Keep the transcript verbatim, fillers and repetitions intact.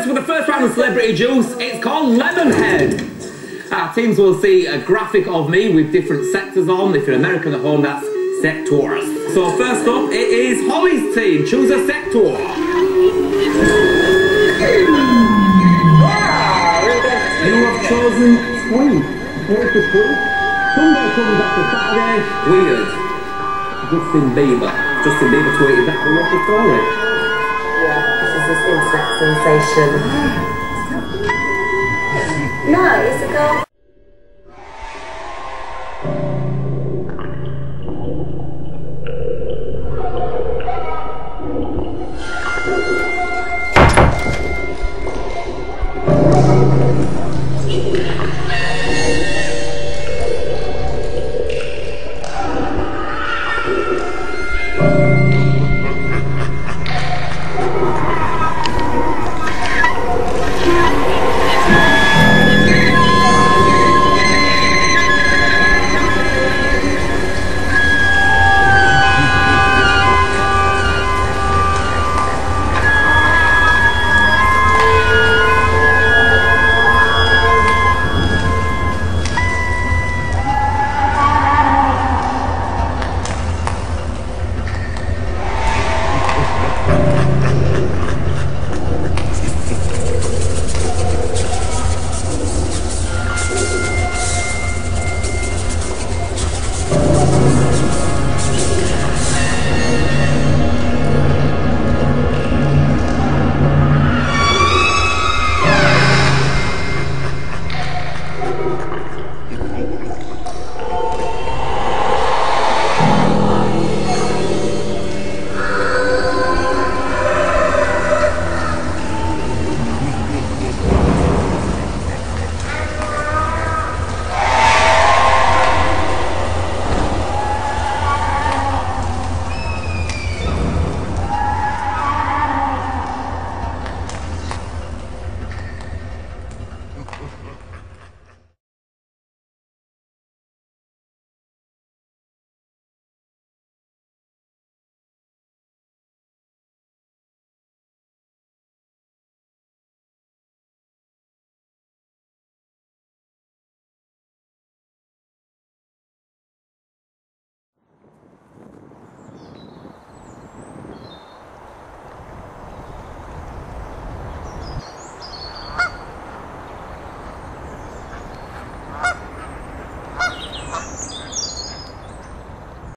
first with the first round of Celebrity Juice. It's called Lemonhead. Our teams will see a graphic of me with different sectors on. If you're American at home, that's sectors. So first up, it is Holly's team. Choose a sector. You have chosen tweet. What's the tweet? Sunday comes after Saturday. Weird. Justin Bieber. Justin Bieber tweeted that. What's the story? Yeah, this is this internet sensation. No, it's a girl